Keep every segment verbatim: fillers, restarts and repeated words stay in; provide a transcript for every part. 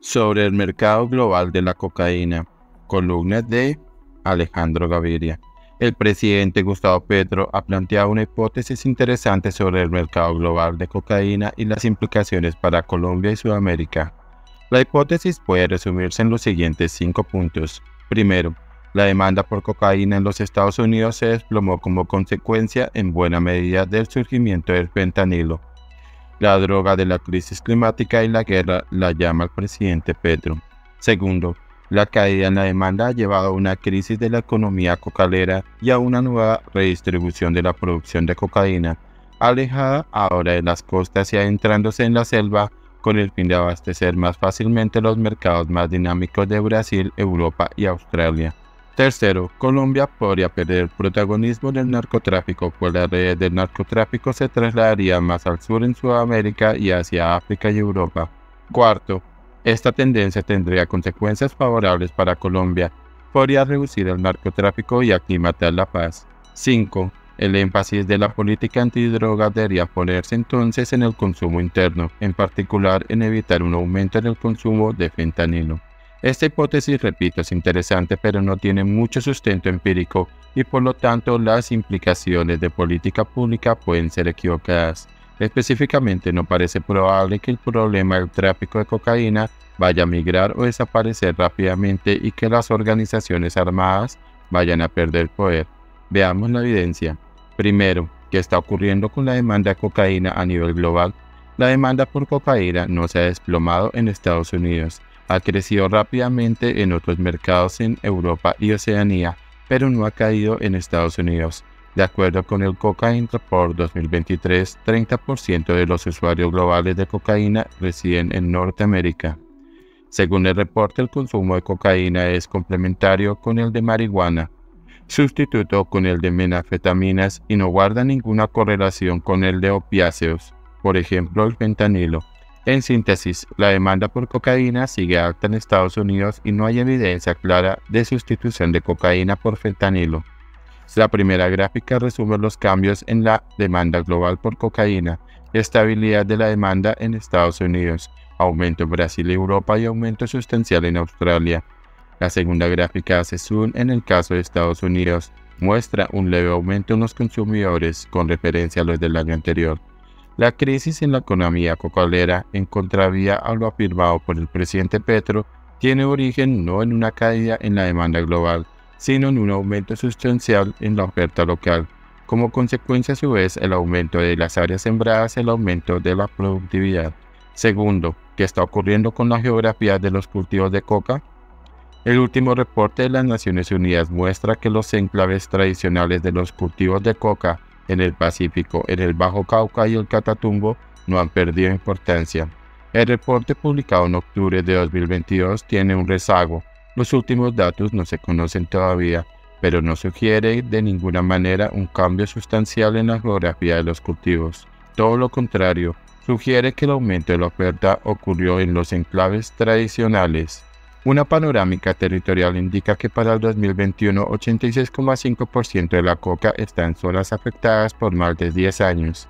Sobre el mercado global de la cocaína, columna de Alejandro Gaviria. El presidente Gustavo Petro ha planteado una hipótesis interesante sobre el mercado global de cocaína y las implicaciones para Colombia y Sudamérica. La hipótesis puede resumirse en los siguientes cinco puntos. Primero, la demanda por cocaína en los Estados Unidos se desplomó como consecuencia en buena medida del surgimiento del fentanilo, la droga de la crisis climática y la guerra, la llama el presidente Petro. Segundo, la caída en la demanda ha llevado a una crisis de la economía cocalera y a una nueva redistribución de la producción de cocaína, alejada ahora de las costas y adentrándose en la selva con el fin de abastecer más fácilmente los mercados más dinámicos de Brasil, Europa y Australia. Tercero, Colombia podría perder el protagonismo del narcotráfico, pues las redes del narcotráfico se trasladarían más al sur en Sudamérica y hacia África y Europa. Cuarto, esta tendencia tendría consecuencias favorables para Colombia. Podría reducir el narcotráfico y aclimatar la paz. Cinco, el énfasis de la política antidrogas debería ponerse entonces en el consumo interno, en particular en evitar un aumento en el consumo de fentanilo. Esta hipótesis, repito, es interesante, pero no tiene mucho sustento empírico y por lo tanto las implicaciones de política pública pueden ser equivocadas. Específicamente, no parece probable que el problema del tráfico de cocaína vaya a migrar o desaparecer rápidamente y que las organizaciones armadas vayan a perder poder. Veamos la evidencia. Primero, ¿qué está ocurriendo con la demanda de cocaína a nivel global? La demanda por cocaína no se ha desplomado en Estados Unidos. Ha crecido rápidamente en otros mercados en Europa y Oceanía, pero no ha caído en Estados Unidos. De acuerdo con el Cocaine Report dos mil veintitrés, treinta por ciento de los usuarios globales de cocaína residen en Norteamérica. Según el reporte, el consumo de cocaína es complementario con el de marihuana, sustituto con el de metanfetaminas y no guarda ninguna correlación con el de opiáceos, por ejemplo el fentanilo. En síntesis, la demanda por cocaína sigue alta en Estados Unidos y no hay evidencia clara de sustitución de cocaína por fentanilo. La primera gráfica resume los cambios en la demanda global por cocaína, estabilidad de la demanda en Estados Unidos, aumento en Brasil y Europa y aumento sustancial en Australia. La segunda gráfica hace zoom en el caso de Estados Unidos, muestra un leve aumento en los consumidores con referencia a los del año anterior. La crisis en la economía cocalera, en contravía a lo afirmado por el presidente Petro, tiene origen no en una caída en la demanda global, sino en un aumento sustancial en la oferta local. Como consecuencia, a su vez, el aumento de las áreas sembradas y el aumento de la productividad. Segundo, ¿qué está ocurriendo con la geografía de los cultivos de coca? El último reporte de las Naciones Unidas muestra que los enclaves tradicionales de los cultivos de coca en el Pacífico, en el Bajo Cauca y el Catatumbo no han perdido importancia. El reporte publicado en octubre de dos mil veintidós tiene un rezago. Los últimos datos no se conocen todavía, pero no sugiere de ninguna manera un cambio sustancial en la geografía de los cultivos. Todo lo contrario, sugiere que el aumento de la oferta ocurrió en los enclaves tradicionales. Una panorámica territorial indica que para el dos mil veintiuno, ochenta y seis coma cinco por ciento de la coca está en zonas afectadas por más de diez años,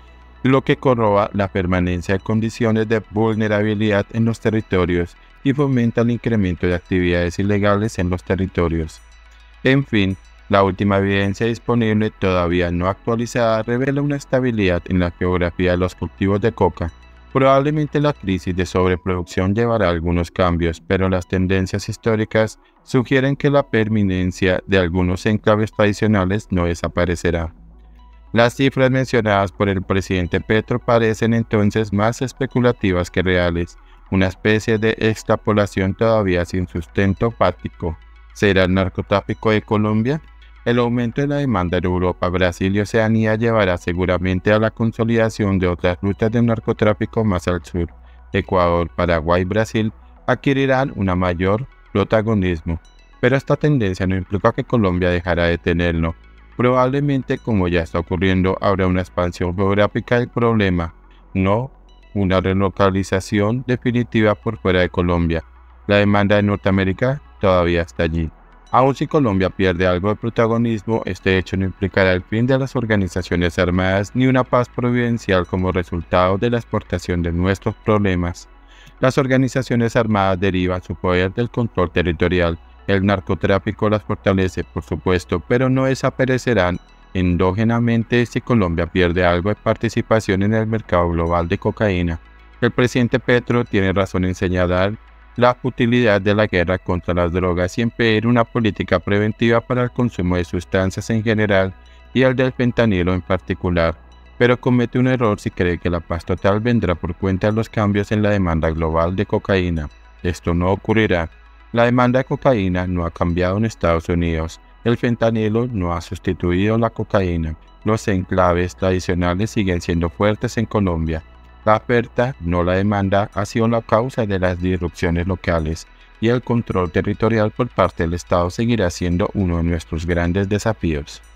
lo que corroba la permanencia de condiciones de vulnerabilidad en los territorios y fomenta el incremento de actividades ilegales en los territorios. En fin, la última evidencia disponible, todavía no actualizada, revela una estabilidad en la geografía de los cultivos de coca. Probablemente la crisis de sobreproducción llevará a algunos cambios, pero las tendencias históricas sugieren que la permanencia de algunos enclaves tradicionales no desaparecerá. Las cifras mencionadas por el presidente Petro parecen entonces más especulativas que reales, una especie de extrapolación todavía sin sustento fáctico. ¿Será el narcotráfico de Colombia? El aumento de la demanda en Europa, Brasil y Oceanía llevará seguramente a la consolidación de otras rutas de narcotráfico más al sur. Ecuador, Paraguay y Brasil adquirirán un mayor protagonismo, pero esta tendencia no implica que Colombia dejará de tenerlo. Probablemente, como ya está ocurriendo, habrá una expansión geográfica del problema, no una relocalización definitiva por fuera de Colombia. La demanda de Norteamérica todavía está allí. Aun si Colombia pierde algo de protagonismo, este hecho no implicará el fin de las organizaciones armadas ni una paz providencial como resultado de la exportación de nuestros problemas. Las organizaciones armadas derivan su poder del control territorial. El narcotráfico las fortalece, por supuesto, pero no desaparecerán endógenamente si Colombia pierde algo de participación en el mercado global de cocaína. El presidente Petro tiene razón en señalar la utilidad de la guerra contra las drogas y en pedir una política preventiva para el consumo de sustancias en general y el del fentanilo en particular, pero comete un error si cree que la paz total vendrá por cuenta de los cambios en la demanda global de cocaína. Esto no ocurrirá. La demanda de cocaína no ha cambiado en Estados Unidos. El fentanilo no ha sustituido la cocaína. Los enclaves tradicionales siguen siendo fuertes en Colombia. La oferta, no la demanda, ha sido la causa de las disrupciones locales y el control territorial por parte del Estado seguirá siendo uno de nuestros grandes desafíos.